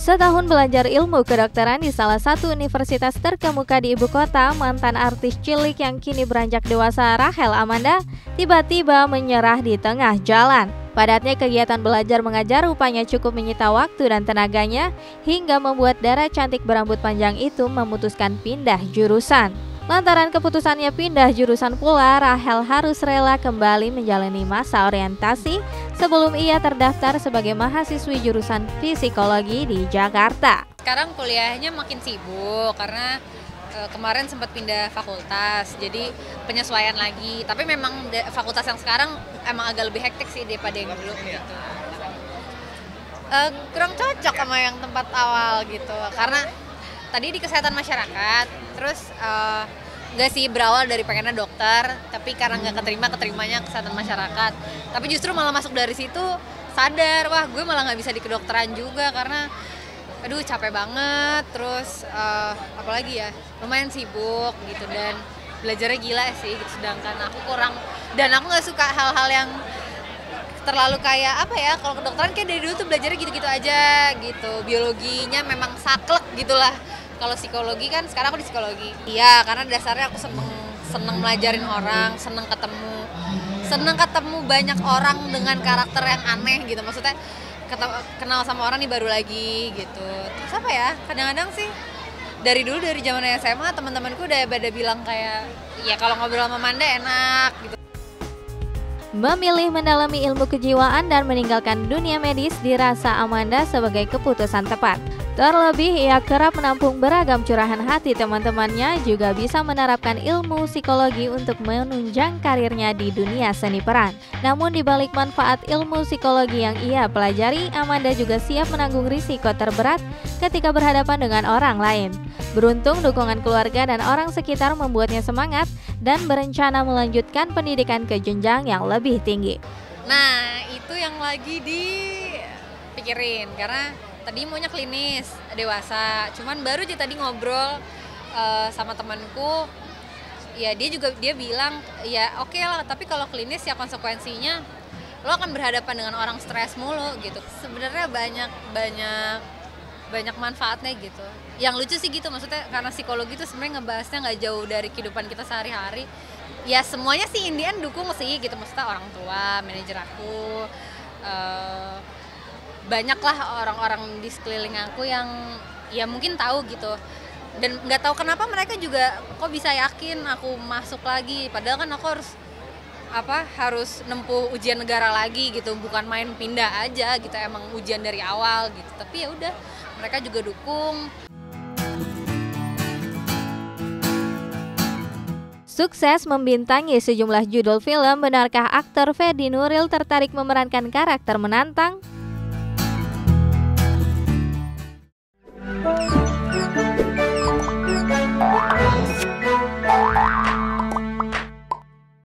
Setahun belajar ilmu kedokteran di salah satu universitas terkemuka di ibu kota, mantan artis cilik yang kini beranjak dewasa Rachel Amanda tiba-tiba menyerah di tengah jalan. Padatnya kegiatan belajar mengajar rupanya cukup menyita waktu dan tenaganya hingga membuat Dara cantik berambut panjang itu memutuskan pindah jurusan. Lantaran keputusannya pindah jurusan pula, Rachel harus rela kembali menjalani masa orientasi sebelum ia terdaftar sebagai mahasiswi jurusan psikologi di Jakarta. Sekarang kuliahnya makin sibuk karena kemarin sempat pindah fakultas, jadi penyesuaian lagi. Tapi memang fakultas yang sekarang emang agak lebih hektik sih daripada yang dulu gitu. Kurang cocok sama yang tempat awal gitu, karena tadi di kesehatan masyarakat, terus nggak sih berawal dari pengennya dokter, tapi karena nggak keterimanya kesehatan masyarakat. Tapi justru malah masuk dari situ sadar, wah gue malah nggak bisa di kedokteran juga karena aduh capek banget, terus apalagi ya lumayan sibuk gitu dan belajarnya gila sih gitu. Sedangkan aku kurang, dan aku nggak suka hal-hal yang terlalu kayak apa ya, kalau kedokteran kayak dari dulu tuh belajarnya gitu-gitu aja gitu, biologinya memang saklek gitulah. Kalau psikologi kan sekarang aku di psikologi. Iya, karena dasarnya aku seneng melajarin orang, seneng ketemu banyak orang dengan karakter yang aneh gitu. Maksudnya kenal sama orang nih baru lagi gitu. Terus apa ya? Kadang-kadang sih dari dulu, dari zaman SMA, teman-temanku udah pada bilang kayak ya kalau ngobrol sama Manda enak gitu. Memilih mendalami ilmu kejiwaan dan meninggalkan dunia medis dirasa Amanda sebagai keputusan tepat. Terlebih, ia kerap menampung beragam curahan hati teman-temannya, juga bisa menerapkan ilmu psikologi untuk menunjang karirnya di dunia seni peran. Namun di balik manfaat ilmu psikologi yang ia pelajari, Amanda juga siap menanggung risiko terberat ketika berhadapan dengan orang lain. Beruntung dukungan keluarga dan orang sekitar membuatnya semangat dan berencana melanjutkan pendidikan ke jenjang yang lebih tinggi. Nah, itu yang lagi dipikirin karena tadi maunya klinis dewasa, cuman baru aja tadi ngobrol sama temanku, ya dia bilang ya oke lah, tapi kalau klinis ya konsekuensinya lo akan berhadapan dengan orang stres mulu gitu. Sebenarnya banyak manfaatnya gitu. Yang lucu sih gitu, maksudnya karena psikologi itu sebenarnya ngebahasnya nggak jauh dari kehidupan kita sehari-hari. Ya semuanya sih Indian dukung sih gitu, maksudnya orang tua, manajer aku, banyaklah orang-orang di sekeliling aku yang ya mungkin tahu gitu, dan nggak tahu kenapa mereka juga kok bisa yakin aku masuk lagi, padahal kan aku harus nempuh ujian negara lagi gitu, bukan main pindah aja gitu, emang ujian dari awal gitu. Tapi ya udah, mereka juga dukung. Sukses membintangi sejumlah judul film, benarkah aktor Fedi Nuril tertarik memerankan karakter menantang?